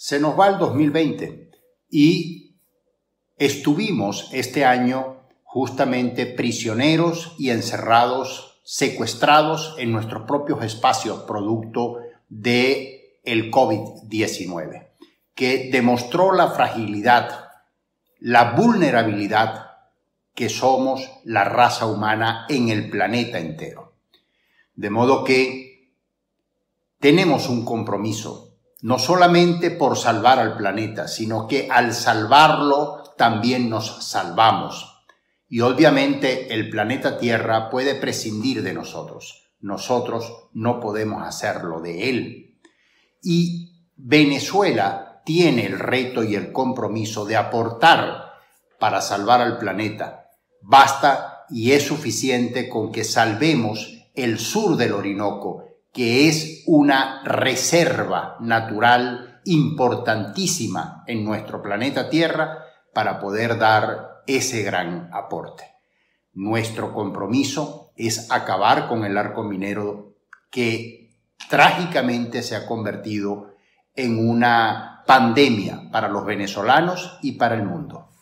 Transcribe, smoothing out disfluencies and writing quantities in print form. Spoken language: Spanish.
Se nos va el 2020 y estuvimos este año justamente prisioneros y encerrados, secuestrados en nuestros propios espacios producto del COVID-19, que demostró la fragilidad, la vulnerabilidad que somos la raza humana en el planeta entero. De modo que tenemos un compromiso, no solamente por salvar al planeta, sino que al salvarlo también nos salvamos. Y obviamente el planeta Tierra puede prescindir de nosotros. Nosotros no podemos hacerlo de él. Y Venezuela tiene el reto y el compromiso de aportar para salvar al planeta. Basta y es suficiente con que salvemos el sur del Orinoco, que es una reserva natural importantísima en nuestro planeta Tierra para poder dar ese gran aporte. Nuestro compromiso es acabar con el arco minero que trágicamente se ha convertido en una pandemia para los venezolanos y para el mundo.